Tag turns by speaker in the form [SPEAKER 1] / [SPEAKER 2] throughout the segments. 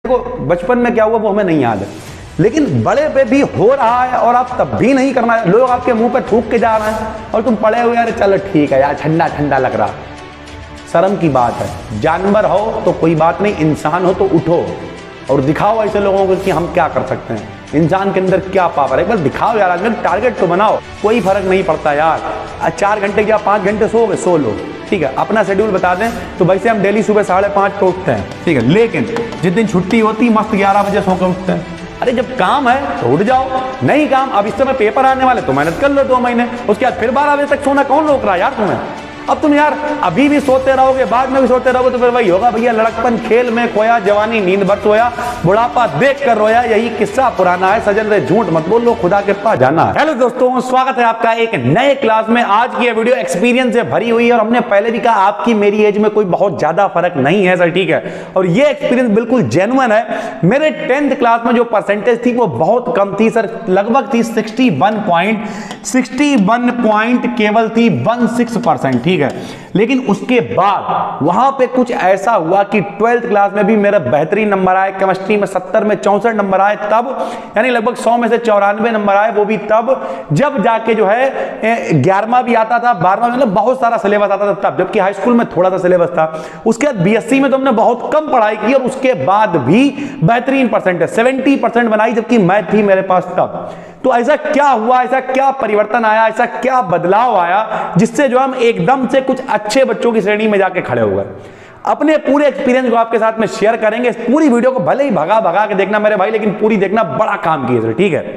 [SPEAKER 1] को बचपन में क्या हुआ वो हमें नहीं याद है, लेकिन बड़े पे भी हो रहा है और आप तब भी नहीं करना है। लोग आपके मुंह पे थूक के जा रहे हैं और तुम पड़े हुए यार चलो ठीक है यार ठंडा ठंडा लग रहा। शर्म की बात है। जानवर हो तो कोई बात नहीं, इंसान हो तो उठो और दिखाओ ऐसे लोगों को कि हम क्या कर सकते हैं, इंसान के अंदर क्या पावर है। एक बार दिखाओ यार, आदमी टारगेट तो बनाओ। कोई फर्क नहीं पड़ता यार, 4 घंटे या 5 घंटे सोओगे सो लो, ठीक है। अपना शेड्यूल बता दें तो वैसे हम डेली सुबह 5:30 पे उठते हैं, ठीक है, लेकिन जिस दिन छुट्टी होती मस्त 11 बजे सो के उठते हैं। अरे जब काम है तो उठ जाओ, नहीं काम अब इस समय पेपर आने वाले तो मेहनत कर लो 2 महीने, उसके बाद फिर 12 बजे तक सोना कौन रोक रहा है यार तुम्हें। अब तुम यार अभी भी सोते रहोगे, बाद में भी सोते रहोगे तो फिर वही होगा भैया, लड़कपन खेल में खोया, जवानी नींद भर सोया, बुढ़ापा देख कर रोया, यही किस्सा पुराना है। सजन रे झूठ मत बोलो, खुदा के पास जाना है। हेलो दोस्तों, स्वागत है आपका एक नए क्लास में। आज की ये वीडियो एक्सपीरियंस से भरी हुई है और हमने पहले भी कहा आपकी मेरी एज में कोई बहुत ज्यादा फर्क नहीं है सर, ठीक है। और ये एक्सपीरियंस बिल्कुल जेन्युइन है। मेरे 10th क्लास में जो परसेंटेज थी वो बहुत कम थी सर, लगभग थी 61 पॉइंट केवल थी 16%, ठीक है। लेकिन उसके बाद वहां पे कुछ ऐसा हुआ कि 12th क्लास में भी मेरा बेहतरीन नंबर आए। केमिस्ट्री में 70 में 64 नंबर आए तब, यानी लगभग 100 में से 94 नंबर आए, वो भी तब जब जाके जो है 11वां भी आता था, 12वां मतलब बहुत सारा सिलेबस आता था तब, जबकि हाई स्कूल में थोड़ा सा सिलेबस था। उसके बाद बीएससी में तो हमने बहुत कम पढ़ाई की और उसके बाद भी बेहतरीन परसेंटेज 70% बनाई, जबकि मैथ थी मेरे पास तब। तो ऐसा क्या हुआ, ऐसा क्या परिवर्तन आया, ऐसा क्या बदलाव आया जिससे जो हम एकदम से कुछ अच्छे बच्चों की श्रेणी में जाके खड़े हो गए। अपने पूरे एक्सपीरियंस को आपके साथ में शेयर करेंगे। पूरी वीडियो को भले ही भगा भगा के देखना मेरे भाई, लेकिन पूरी देखना, बड़ा काम किया, ठीक है।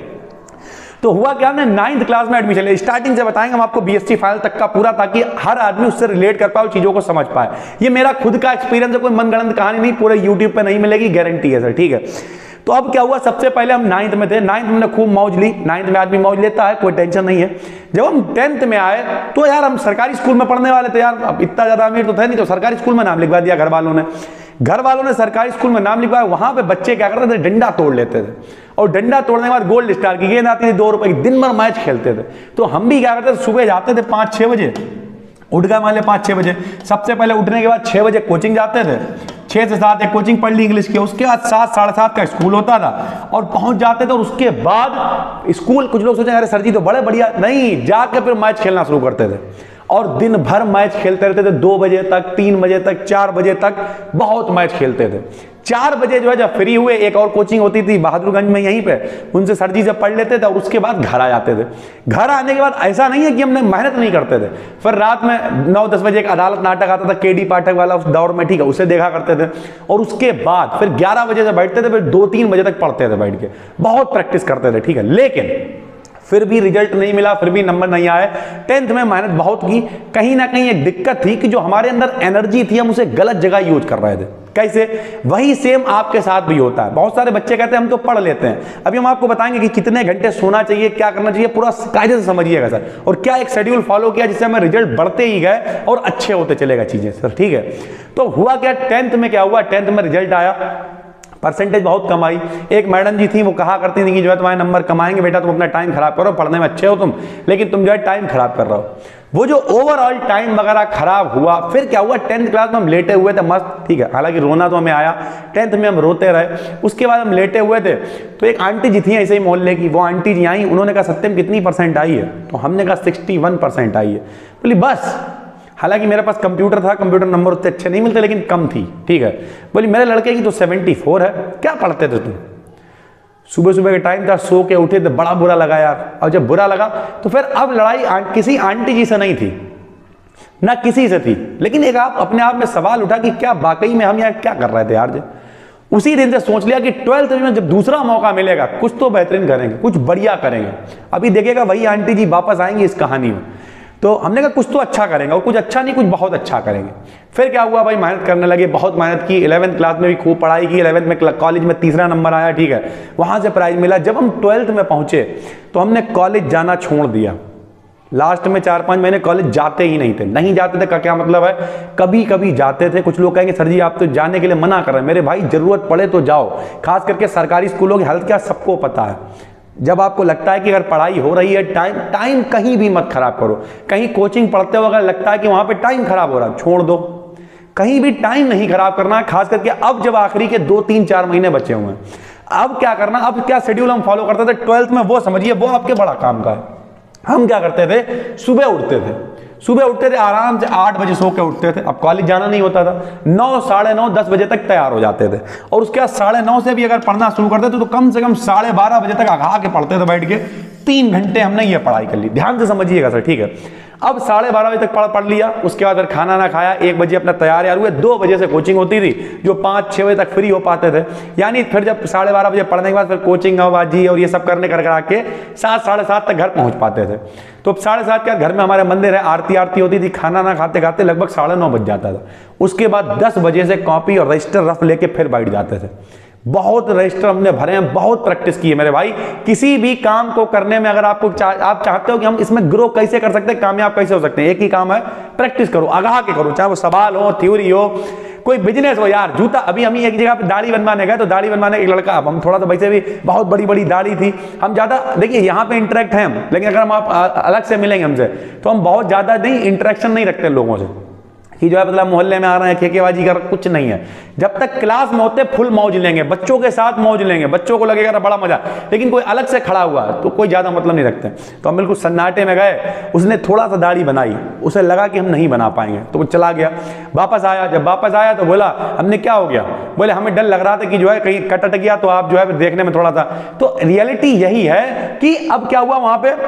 [SPEAKER 1] तो हुआ क्या, हमने 9th क्लास में एडमिशन लिया। स्टार्टिंग से बताएंगे हम आपको बीएससी फाइनल तक का पूरा, ताकि हर आदमी उससे रिलेट कर पाए, चीजों को समझ पाए। ये मेरा खुद का एक्सपीरियंस है, कोई मनगढ़ंत कहानी नहीं, पूरे यूट्यूब पे नहीं मिलेगी, गारंटी है सर, ठीक है। तो अब क्या हुआ, सबसे पहले हम 9th में थे। 9th में हमने खूब मौज ली। 9th में आदमी मौज लेता है, कोई टेंशन नहीं है। जब हम 10th में आए तो यार हम सरकारी स्कूल में पढ़ने वाले थे यार, अब इतना ज्यादा अमीर तो थे नहीं, तो सरकारी स्कूल में नाम लिखवा दिया घर वालों ने सरकारी स्कूल में नाम लिखवाया। वहां पे बच्चे क्या करते थे, डंडा तोड़ लेते थे, और डंडा तोड़ने के बाद गोल्ड स्टार की गेंद आती थी 2 रुपए की, दिन भर मैच खेलते थे। तो हम भी क्या करते थे, सुबह जाते थे 5-6 बजे, उठ गए मान ले 5-6 बजे। सबसे पहले उठने के बाद 6 बजे कोचिंग जाते थे, 6 से 7 एक कोचिंग पढ़ ली इंग्लिश की, उसके बाद 7 साढ़े 7 का स्कूल होता था और पहुंच जाते थे। और उसके बाद स्कूल, कुछ लोग सोचेंगे अरे सर जी तो बड़े बढ़िया, नहीं, जाकर फिर मैच खेलना शुरू करते थे और दिन भर मैच खेलते रहते थे, 2 बजे तक, 3 बजे तक, 4 बजे तक बहुत मैच खेलते थे। 4 बजे जो है जब फ्री हुए, एक और कोचिंग होती थी बहादुरगंज में यहीं पे, उनसे सर जी से पढ़ लेते थे और उसके बाद घर आ जाते थे। घर आने के बाद ऐसा नहीं है कि हमने मेहनत नहीं करते थे, फिर रात में 9-10 बजे एक अदालत नाटक आता था केडी पाठक वाला उस दौर में, ठीक है, उसे देखा करते थे। और उसके बाद फिर 11 बजे से बैठते थे, फिर 2-3 बजे तक पढ़ते थे बैठ के, बहुत प्रैक्टिस करते थे, ठीक है। लेकिन फिर भी रिजल्ट नहीं मिला, फिर भी नंबर नहीं आए। 10th में मेहनत बहुत की, कहीं ना कहीं एक दिक्कत थी कि जो हमारे अंदर एनर्जी थी हम उसे गलत जगह यूज कर रहे थे। कैसे, वही सेम आपके साथ भी होता है। बहुत सारे बच्चे कहते हैं हम तो पढ़ लेते हैं। अभी हम आपको बताएंगे कि कितने घंटे सोना चाहिए, क्या करना चाहिए, पूरा कायदे से समझिएगा सर, और क्या एक शेड्यूल फॉलो किया जिससे हमें रिजल्ट बढ़ते ही गए और अच्छे होते चलेगा चीजें सर, ठीक है। तो हुआ क्या, 10th में क्या हुआ, 10th में रिजल्ट आया, परसेंटेज बहुत कम आई। एक मैडम जी थी, वो कहा करती थी कि जो है तुम्हारे नंबर कमाएंगे बेटा, तुम अपना टाइम खराब करो, पढ़ने में अच्छे हो तुम, लेकिन तुम जो है टाइम खराब कर रहे हो। वो जो ओवरऑल टाइम वगैरह खराब हुआ, फिर क्या हुआ, 10th क्लास में हम लेटे हुए थे मस्त, ठीक है, हालांकि रोना तो हमें आया, 10th में हम रोते रहे। उसके बाद हम लेटे हुए थे तो एक आंटी जी थी ऐसे ही मोहल्ले की, वो आंटी जी आई, उन्होंने कहा सत्यम कितनी परसेंट आई है, तो हमने कहा 61% आई है। बोली बस, हालांकि मेरे पास कंप्यूटर था, कंप्यूटर नंबर उतने अच्छे नहीं मिलते लेकिन कम थी, ठीक है। बोली मेरे लड़के की तो 74 है। क्या पढ़ते थे तुम, सुबह सुबह का टाइम था, सो के उठे थे, बड़ा बुरा लगा यार। और जब बुरा लगा तो फिर अब लड़ाई किसी आंटी जी से नहीं थी, ना किसी से थी, लेकिन एक आप अपने आप में सवाल उठा कि क्या वाकई में हम यहाँ क्या कर रहे थे यार जी। उसी दिन से सोच लिया कि 12th में जब दूसरा मौका मिलेगा कुछ तो बेहतरीन करेंगे, कुछ बढ़िया करेंगे। अभी देखिएगा वही आंटी जी वापस आएंगी इस कहानी में। तो हमने कहा कुछ तो अच्छा करेंगे, और कुछ अच्छा नहीं कुछ बहुत अच्छा करेंगे। फिर क्या हुआ भाई, मेहनत करने लगे, बहुत मेहनत की। 11th क्लास में भी खूब पढ़ाई की, 11th में कॉलेज में 3रा नंबर आया, ठीक है, वहां से प्राइज मिला। जब हम 12th में पहुंचे तो हमने कॉलेज जाना छोड़ दिया। लास्ट में 4-5 महीने कॉलेज जाते ही नहीं थे। नहीं जाते थे का क्या मतलब है, कभी कभी जाते थे। कुछ लोग कहेंगे सर जी आप तो जाने के लिए मना कर रहे हैं। मेरे भाई जरूरत पड़े तो जाओ, खास करके सरकारी स्कूलों की हालत क्या सबको पता है। जब आपको लगता है कि अगर पढ़ाई हो रही है, टाइम कहीं भी मत खराब करो। कहीं कोचिंग पढ़ते हो अगर लगता है कि वहां पे टाइम खराब हो रहा है, छोड़ दो। कहीं भी टाइम नहीं खराब करना है, खास करके अब जब आखिरी के 2-3-4 महीने बचे हुए हैं। अब क्या करना, अब क्या शेड्यूल हम फॉलो करते थे 12th में, वो समझिए, वो आपके बड़ा काम का है। हम क्या करते थे, सुबह उठते थे आराम से 8 बजे सो के उठते थे। अब कॉलेज जाना नहीं होता था, 9, साढ़े 9, 10 बजे तक तैयार हो जाते थे, और उसके बाद 9:30 से भी अगर पढ़ना शुरू करते थे तो कम से कम 12:30 बजे तक आगा के पढ़ते थे बैठ के। 3 घंटे हमने ये पढ़ाई कर ली, ध्यान से समझिएगा सर, ठीक है। अब 12:30 बजे तक पढ़ लिया, उसके बाद फिर खाना ना खाया, 1 बजे अपना तैयार हुए, 2 बजे से कोचिंग होती थी, जो 5-6 बजे तक फ्री हो पाते थे। यानी फिर जब 12:30 बजे पढ़ने के बाद फिर कोचिंग आवाजी और ये सब करने कर के 7, साढ़े 7 तक घर पहुंच पाते थे। तो 7:30 के बाद घर में हमारे मंदिर है, आरती होती थी, खाना ना खाते खाते लगभग 9:30 बज जाता था। उसके बाद 10 बजे से कॉपी और रजिस्टर रफ लेके फिर बैठ जाते थे। बहुत रजिस्टर हमने भरे हैं, बहुत प्रैक्टिस की है मेरे भाई। किसी भी काम को करने में अगर आप चाहते हो कि हम इसमें ग्रो कैसे कर सकते हैं, कामयाब कैसे हो सकते हैं, एक ही काम है, प्रैक्टिस करो, आगाह के करो, चाहे वो सवाल हो, थ्योरी हो, कोई बिजनेस हो। यार जूता, अभी हम एक जगह पे दाढ़ी बनवाने गए, तो दाढ़ी बनवाने एक लड़का, अब हम थोड़ा सा वैसे भी बहुत बड़ी दाढ़ी थी, हम ज्यादा, देखिए यहाँ पे इंटरेक्ट हैं हम, लेकिन अगर हम आप अलग से मिलेंगे हमसे तो हम बहुत ज्यादा नहीं इंटरेक्शन नहीं रखते लोगों से, कि जो है मतलब मोहल्ले में आ रहे हैं खेकेबाजी कर, कुछ नहीं है। जब तक क्लास में होते फुल मौज लेंगे, बच्चों के साथ मौज लेंगे, बच्चों को लगेगा बड़ा मजा, लेकिन कोई अलग से खड़ा हुआ तो कोई ज्यादा मतलब नहीं रखते। तो हम बिल्कुल सन्नाटे में गए, उसने थोड़ा सा दाढ़ी बनाई, उसे लगा कि हम नहीं बना पाएंगे, तो वो चला गया। वापस आया, जब वापस आया तो बोला हमने क्या हो गया, बोले हमें डर लग रहा था कि जो है कहीं कट गया, तो आप जो है देखने में थोड़ा सा। तो रियलिटी यही है कि अब क्या हुआ, वहां पे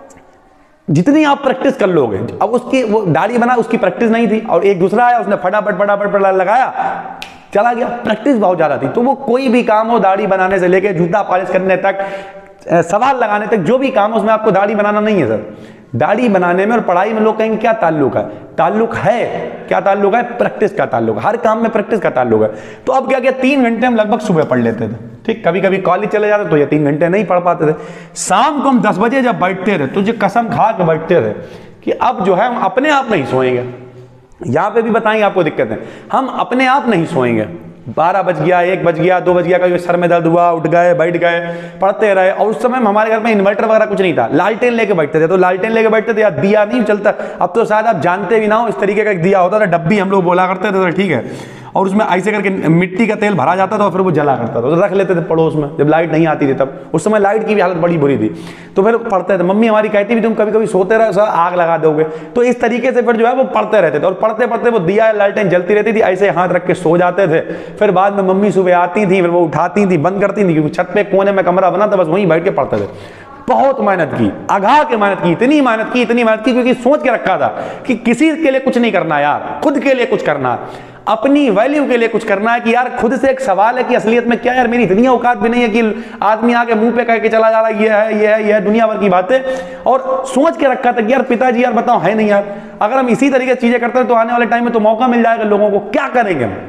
[SPEAKER 1] जितनी आप प्रैक्टिस कर लोगे, अब उसकी वो दाढ़ी बना, उसकी प्रैक्टिस नहीं थी, और एक दूसरा आया, उसने फटाफट लगाया, चला गया। प्रैक्टिस बहुत ज्यादा थी। तो वो कोई भी काम हो, दाढ़ी बनाने से लेके जूता पॉलिश करने तक, सवाल लगाने तक, जो भी काम हो उसमें आपको दाढ़ी बनाना नहीं है सर। दाढ़ी बनाने में और पढ़ाई में लोग कहेंगे क्या ताल्लुक है, ताल्लुक है, क्या ताल्लुक है, प्रैक्टिस का ताल्लुक है, हर काम में प्रैक्टिस का ताल्लुक है। तो अब क्या किया, 3 घंटे हम लगभग सुबह पढ़ लेते थे, ठीक। कभी कभी कॉलेज चले जाते तो ये 3 घंटे नहीं पढ़ पाते थे। शाम को हम 10 बजे जब बैठते थे, तो जो कसम खा के बैठते थे कि अब जो है हम अपने आप नहीं सोएंगे। यहां पे भी बताएंगे आपको दिक्कत है, हम अपने आप नहीं सोएंगे। 12 बज गया, 1 बज गया, 2 बज गया, कभी सर में दर्द हुआ, उठ गए, बैठ गए, पढ़ते रहे। और उस समय हमारे घर में इन्वर्टर वगैरह कुछ नहीं था, लालटेन लेके बैठते थे। तो लालटेन लेके बैठते थे, या दिया नहीं चलता, अब तो शायद आप जानते भी ना हो, इस तरीके का एक दिया होता था, डब्बी हम लोग बोला करते थे, ठीक है, और उसमें ऐसे करके मिट्टी का तेल भरा जाता था और फिर वो जला करता था, तो रख लेते थे पड़ोस में, जब लाइट नहीं आती थी तब। उस समय लाइट की भी हालत बड़ी बुरी थी, तो फिर पढ़ते थे। मम्मी हमारी कहती भी तुम कभी कभी सोते रहो, आग लगा दोगे। तो इस तरीके से फिर जो है वो पढ़ते रहते थे, और पढ़ते पढ़ते वो दिया लालटेन जलती रहती थी, ऐसे हाथ रख के सो जाते थे। फिर बाद में मम्मी सुबह आती थी, फिर वो उठाती थी, बंद करती थी, क्योंकि छत पे कोने में कमरा बना था, बस वहीं बैठ के पढ़ते थे। बहुत मेहनत की, आगाह के मेहनत की, इतनी मेहनत की, क्योंकि सोच के रखा था कि किसी के लिए कुछ नहीं करना यार, खुद के लिए कुछ करना, अपनी वैल्यू के लिए कुछ करना है। कि यार खुद से एक सवाल है कि असलियत में क्या, यार मेरी इतनी औकात भी नहीं है कि आदमी आके मुंह पे कह के चला जा रहा है ये है दुनिया भर की बातें। और सोच के रखा था कि यार पिताजी यार बताओ है नहीं यार, अगर हम इसी तरीके से चीजें करते हैं तो आने वाले टाइम में तो मौका मिल जाएगा लोगों को, क्या करेंगे हम।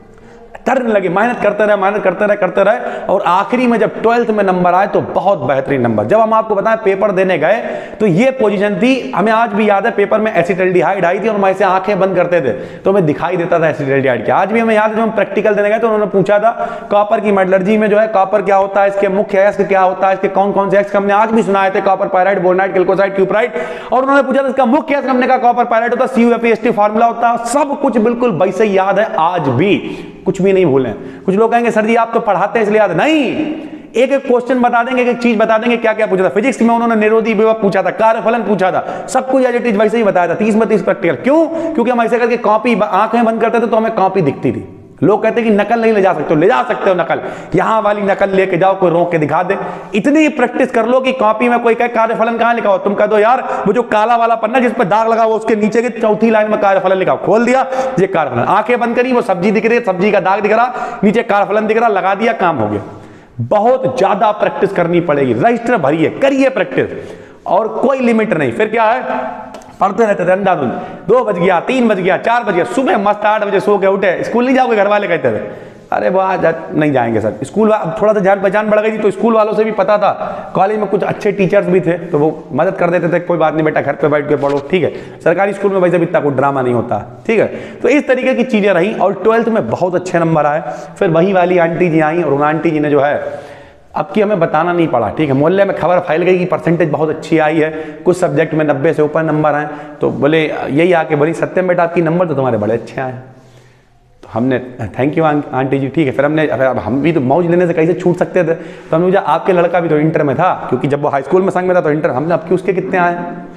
[SPEAKER 1] करने लगे, मेहनत करते रहे, और आखिरी में जब 12th में नंबर आए तो बहुत बेहतरीन नंबर। जब हम आपको बताएं पेपर देने गए तो ये पोजीशन थी, हमें आज भी याद है, पेपर में एसिटाल्डिहाइड आई थी और हम ऐसे आंखें बंद करते थे तो हमें दिखाई देता था एसिटाल्डिहाइड क्या। आज भी हमें याद है, जब हम प्रैक्टिकल देने गए तो उन्होंने पूछा था कॉपर की मेटलर्जी में जो है कॉपर क्या होता है, इसके मुख्य अयस्क क्या होता है, इसके कौन कौन से अयस्क हमने आज भी सुनाए थे, copper pyrite, bornite, chalcocite, cuprite. और उन्होंने पूछा था इसका मुख्य अयस्क, हमने कहा कॉपर पायराइड होता है, CuFeSt फार्मूला होता है। सब कुछ बिल्कुल वैसे ही याद है, आज भी कुछ भी नहीं भूलें। कुछ लोग कहेंगे सर जी आप तो पढ़ाते हैं इसलिए याद नहीं, एक एक क्वेश्चन बता देंगे, एक एक चीज बता देंगे। क्या क्या पूछा था फिजिक्स में, उन्होंने निरोधी विभव पूछा था, कार्यफलन पूछा था, सब कुछ एज इट इज वैसे ही बताया था, 30 में 30 प्रैक्टिकल। क्यों? क्योंकि हम ऐसे करके कॉपी, आंखें बंद करते थे तो हमें कॉपी दिखती थी। लोग कहते हैं कि नकल नहीं ले जा सकते हो, ले जा सकते हो नकल, यहां वाली नकल लेके जाओ, कोई रोक के दिखा दे। इतनी प्रैक्टिस कर लो कि कॉपी में कोई कहे कार्यफलन कहां लिखा हो, तुम कह दो यार वो जो काला वाला पन्ना जिस पर दाग लगा हो उसके नीचे की चौथी लाइन में कार्यफलन लिखा, खोल दिया ये कार्यफलन, आंखें बंद करी, वो सब्जी दिख रही है, सब्जी का दाग दिख रहा, नीचे कार्यफलन दिख रहा, लगा दिया, काम हो गया। बहुत ज्यादा प्रैक्टिस करनी पड़ेगी, रजिस्टर भरिए, करिए प्रैक्टिस, और कोई लिमिट नहीं। फिर क्या है, पढ़ते रहते थे अंधाधुंध। 2 बज गया, 3 बज गया, 4 बज गया, सुबह मस्त 8 बजे सो के उठे, स्कूल नहीं जाओगे, घर वाले कहते थे अरे वो आज नहीं जाएंगे सर स्कूल। अब थोड़ा सा जान पहचान बढ़ गई थी तो स्कूल वालों से भी पता था, कॉलेज में कुछ अच्छे टीचर्स भी थे तो वो मदद कर देते थे, कोई बात नहीं बेटा घर पे बैठ के पढ़ो, ठीक है। सरकारी स्कूल में वैसे भी इतना कोई ड्रामा नहीं होता, ठीक है। तो इस तरीके की चीजें रही और 12th में बहुत अच्छे नंबर आए। फिर वही वाली आंटी जी आई और उन आंटी जी ने जो है अब की हमें बताना नहीं पड़ा, ठीक है। मोहल्ले में खबर फैल गई कि परसेंटेज बहुत अच्छी आई है, कुछ सब्जेक्ट में 90 से ऊपर नंबर आए, तो बोले यही आके बोली सत्यम बेटा आपकी नंबर तो तुम्हारे बड़े अच्छे आए। हमने थैंक यू आंटी जी, ठीक है। फिर हमने, अब हम भी तो मौज लेने से कैसे छूट सकते थे, तो हमने मुझे आपके लड़का भी तो इंटर में था, क्योंकि जब वो हाई स्कूल में संग में था तो इंटर, हमने अब उसके कितने आए,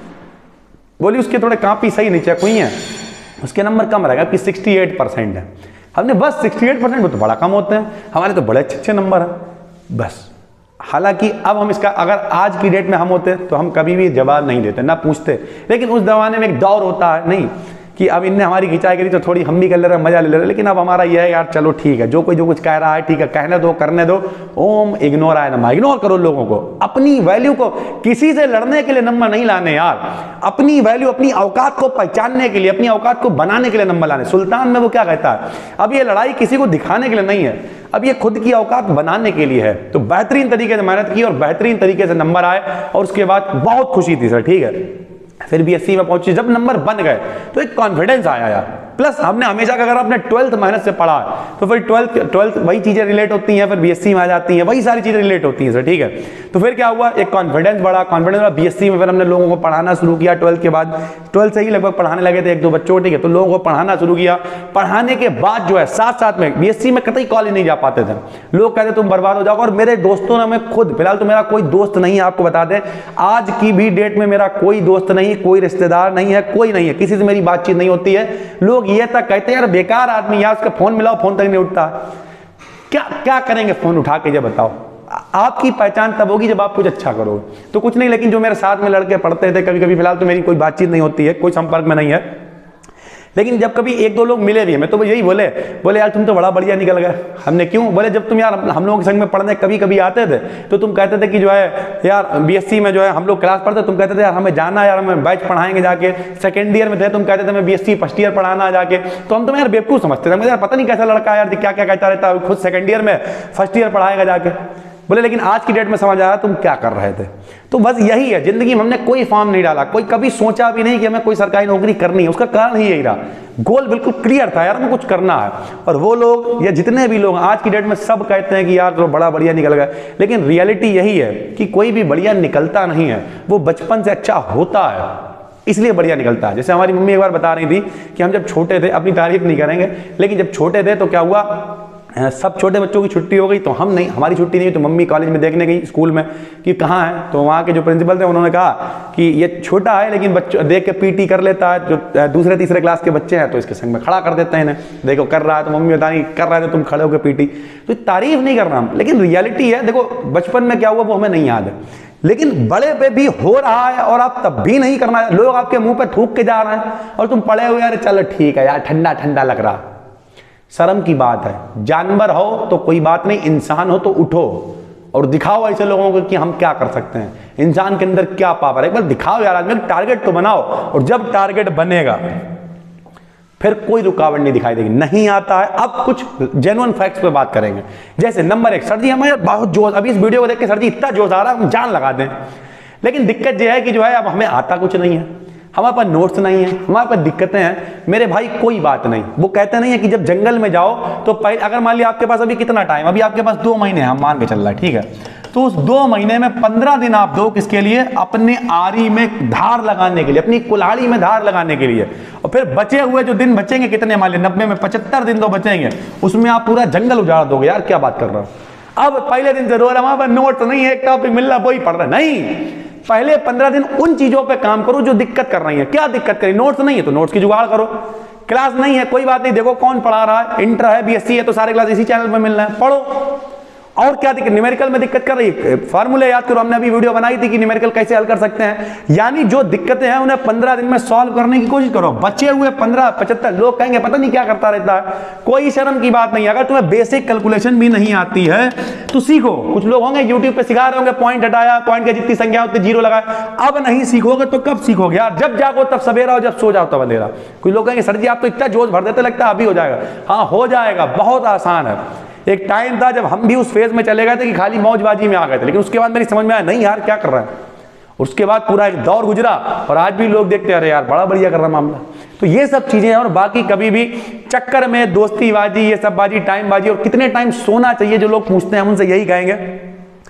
[SPEAKER 1] बोली उसके थोड़े कापी सही नहीं चेक हुई हैं, उसके नंबर कम रहेगा, आपकी 68% है। हमने बस 68%, वो तो बड़ा कम होते हैं, हमारे तो बड़े अच्छे नंबर हैं बस। हालांकि अब हम इसका, अगर आज की डेट में हम होते तो हम कभी भी जवाब नहीं देते, ना पूछते, लेकिन उस जमाने में एक दौर होता है नहीं कि अब इनने हमारी खिंचाई करी तो थोड़ी हम भी कर ले रहे हैं, मजा ले रहे हैं, लेकिन अब हमारा यह है यार चलो ठीक है, जो कोई जो कुछ कह रहा है ठीक है, कहने दो, करने दो, ओम इग्नोर आए नमा, इग्नोर करो लोगों को, अपनी वैल्यू को, किसी से लड़ने के लिए नंबर नहीं लाने यार, अपनी वैल्यू, अपनी औकात को पहचानने के लिए, अपनी औकात को बनाने के लिए नंबर लाने। सुल्तान में वो क्या कहता है, अब ये लड़ाई किसी को दिखाने के लिए नहीं है, अब ये खुद की औकात बनाने के लिए है। तो बेहतरीन तरीके से मेहनत की और बेहतरीन तरीके से नंबर आए, और उसके बाद बहुत खुशी थी सर, ठीक है। फिर बीएससी में पहुंची, जब नंबर बन गए तो एक कॉन्फिडेंस आया यार। प्लस हमने हमेशा अगर आपने 12th मेहनत से पढ़ा तो फिर 12th वही चीजें रिलेट होती हैं, फिर बीएससी में आ जाती हैं, वही सारी चीजें रिलेट होती हैं सर, ठीक है। तो फिर क्या हुआ, एक कॉन्फिडेंस बढ़ा, बीएससी में फिर हमने लोगों को पढ़ाना शुरू किया 12th के बाद, 12th से ही लगभग पढ़ाने लगे थे एक दो बच्चों, ठीक है, तो लोगों को पढ़ाना शुरू किया। पढ़ाने के बाद जो है साथ साथ में बीएससी में कतई कॉलेज नहीं जा पाते थे, लोग कहते तुम बर्बाद हो जाओगे, और मेरे दोस्तों ने, मैं खुद फिलहाल तो मेरा कोई दोस्त नहीं है, आपको बता दें आज की भी डेट में मेरा कोई दोस्त नहीं, कोई रिश्तेदार नहीं है, कोई नहीं है, किसी से मेरी बातचीत नहीं होती है। लोग ये तक कहते हैं यार बेकार आदमी, यार उसका फोन मिलाओ, फोन तक नहीं उठता, क्या क्या करेंगे फोन उठा के, जब बताओ। आपकी पहचान तब होगी जब आप कुछ अच्छा करो, तो कुछ नहीं। लेकिन जो मेरे साथ में लड़के पढ़ते थे, कभी कभी, फिलहाल तो मेरी कोई बातचीत नहीं होती है, कोई संपर्क में नहीं है, लेकिन जब कभी एक दो लोग मिले भी हमें तो वो यही बोले यार तुम तो बड़ा बढ़िया निकल गए। हमने क्यों, बोले जब तुम यार हम लोगों के संग में पढ़ने कभी कभी आते थे तो तुम कहते थे कि जो है यार बीएससी में जो है हम लोग क्लास पढ़ते, तुम कहते थे यार हमें जाना है यार, हमें बैच पढ़ाएंगे जाके। सेकंड ईयर में थे, तुम कहते थे मैं बीएससी फर्स्ट ईयर पढ़ाना जाके, तो हम तो यार बेवकूफ समझते थे, मुझे यार पता नहीं कैसा लड़का है यार, क्या क्या कहता रहता है, खुद सेकंड ईयर में फर्स्ट ईयर पढ़ाएगा जाके। बोले लेकिन आज की डेट में समझ आया तुम क्या कर रहे थे। तो बस यही है, जिंदगी में हमने कोई फॉर्म नहीं डाला, कोई कभी सोचा भी नहीं कि हमें कोई सरकारी नौकरी करनी है, उसका कारण ही यही रहा, गोल बिल्कुल क्लियर था यार हमें कुछ करना है। और वो लोग या जितने भी लोग आज की डेट में सब कहते हैं कि यार तो बड़ा बढ़िया निकल गए, लेकिन रियलिटी यही है कि कोई भी बढ़िया निकलता नहीं है, वो बचपन से अच्छा होता है, इसलिए बढ़िया निकलता है। जैसे हमारी मम्मी एक बार बता रही थी कि हम जब छोटे थे, अपनी तारीफ नहीं करेंगे, लेकिन जब छोटे थे तो क्या हुआ, सब छोटे बच्चों की छुट्टी हो गई तो हम नहीं, हमारी छुट्टी नहीं, तो मम्मी कॉलेज में देखने गई, स्कूल में कि कहाँ है, तो वहाँ के जो प्रिंसिपल थे उन्होंने कहा कि ये छोटा है लेकिन बच्चों देख के पीटी कर लेता है, जो दूसरे तीसरे क्लास के बच्चे हैं तो इसके संग में खड़ा कर देते हैं इन्हें, देखो कर रहा है, तो मम्मी बता रही कर रहा है तो तुम खड़े होकर पीटी। तो तारीफ नहीं कर रहा हम, लेकिन रियलिटी है, देखो बचपन में क्या हुआ वो हमें नहीं याद है, लेकिन बड़े पे भी हो रहा है और आप तब भी नहीं करना, लोग आपके मुंह पे थूक के जा रहे हैं और तुम पड़े हुए यार चलो ठीक है यार ठंडा ठंडा लग रहा। शर्म की बात है, जानवर हो तो कोई बात नहीं, इंसान हो तो उठो और दिखाओ ऐसे लोगों को कि हम क्या कर सकते हैं, इंसान के अंदर क्या पावर है, एक बार दिखाओ यार आदमी, टारगेट तो बनाओ, और जब टारगेट बनेगा फिर कोई रुकावट नहीं दिखाई देगी। नहीं आता है, अब कुछ जेन्युइन फैक्ट्स पे बात करेंगे। जैसे नंबर 1, सर जी हमें बहुत जोश, अभी इस वीडियो को देख के सर जी इतना जोश आ रहा है हम जान लगा दें, लेकिन दिक्कत यह है कि जो है अब हमें आता कुछ नहीं है, हमारे पास नोट्स नहीं है, हमारे पास दिक्कतें हैं। मेरे भाई कोई बात नहीं, वो कहते नहीं है कि जब जंगल में जाओ तो पहले, अगर मान लिया आपके पास अभी कितना टाइम, अभी आपके पास 2 महीने हम मान के चल रहा है, ठीक है, तो उस 2 महीने में 15 दिन आप दो किसके लिए, अपने आरी में धार लगाने के लिए, अपनी कुल्हाड़ी में धार लगाने के लिए, और फिर बचे हुए जो दिन बचेंगे कितने, मान लिया 90 में 75 दिन तो बचेंगे, उसमें आप पूरा जंगल उजाड़ दोगे। यार क्या बात कर रहा हूं। अब पहले दिन से रो रहा हमारे पास नोट नहीं है, एक टॉपिक मिल रहा वही पढ़ रहा, नहीं, पहले 15 दिन उन चीजों पे काम करो जो दिक्कत कर रही है। क्या दिक्कत करी, नोट्स नहीं है तो नोट्स की जुगाड़ करो, क्लास नहीं है कोई बात नहीं, देखो कौन पढ़ा रहा है, इंटर है बीएससी है तो सारे क्लास इसी चैनल पे मिल रहे हैं, पढ़ो। और क्या दिक्कत, न्यूमेरिकल में दिक्कत कर रही है, फार्मूले याद करो, हमने अभी वीडियो बनाई थी कि न्यूमेरिकल कैसे हल कर सकते हैं, यानी जो दिक्कतें हैं उन्हें 15 दिन में सॉल्व करने की कोशिश करो। बचे हुए 15-75 लोग कहेंगे पता नहीं क्या करता रहता है, कोई शर्म की बात नहीं। अगर तुम्हें बेसिक कैलकुलेशन भी नहीं आती है तो सीखो, कुछ लोग होंगे यूट्यूब पे सिखा रहे होंगे, पॉइंट हटाया, पॉइंट की जितनी संख्या उतनी जीरो लगाया। अब नहीं सीखोगे तो कब सीखोगे यार, जब जागो तब सवेरा और जब सो जाओ तब अंधेरा। कुछ लोग कहेंगे सर जी आप तो इतना जोश भर देते, लगता है अभी हो जाएगा। हाँ हो जाएगा, बहुत आसान है। एक टाइम था जब हम भी उस फेज में चले गए थे कि खाली मौजबाजी में आ गए थे, लेकिन उसके बाद मेरी समझ में आया नहीं यार क्या कर रहा है, उसके बाद पूरा एक दौर गुजरा और आज भी लोग देखते अरे यार बड़ा बढ़िया कर रहा मामला। तो ये सब चीजें हैं, और बाकी कभी भी चक्कर में दोस्तीबाजी, ये सब बाजी, टाइम बाजी, और कितने टाइम सोना चाहिए जो लोग पूछते हैं हम उनसे यही कहेंगे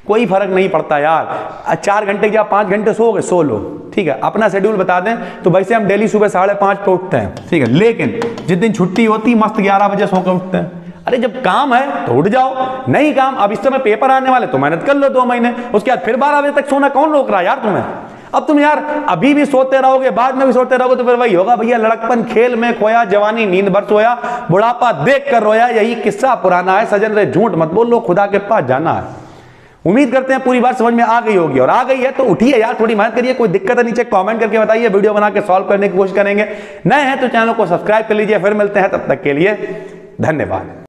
[SPEAKER 1] कोई फर्क नहीं पड़ता यार। 4 घंटे या 5 घंटे सोओगे, सो लो, ठीक है। अपना शेड्यूल बता दें तो वैसे हम डेली सुबह 5:30 पे उठते हैं, ठीक है, लेकिन जिस दिन छुट्टी होती मस्त 11 बजे सो के उठते हैं। अरे जब काम है तो उठ जाओ, नहीं काम, अब इस समय पेपर आने वाले तो मेहनत कर लो 2 महीने, उसके बाद फिर 12 बजे तक सोना कौन रोक रहा है यार तुम्हें। अब तुम यार अभी भी सोते रहोगे, बाद में भी सोते रहोगे तो फिर वही होगा भैया, लड़कपन खेल में खोया, जवानी नींद भर सोया, बुढ़ापा देख कर रोया, यही किस्सा पुराना है। सजन रे झूठ मत बोल लो, खुदा के पास जाना है। उम्मीद करते हैं पूरी बात समझ में आ गई होगी, और आ गई है तो उठिए यार, थोड़ी मेहनत करिए। कोई दिक्कत है नीचे कमेंट करके बताइए, वीडियो बना के सॉल्व करने की कोशिश करेंगे। नए हैं तो चैनल को सब्सक्राइब कर लीजिए। फिर मिलते हैं, तब तक के लिए धन्यवाद।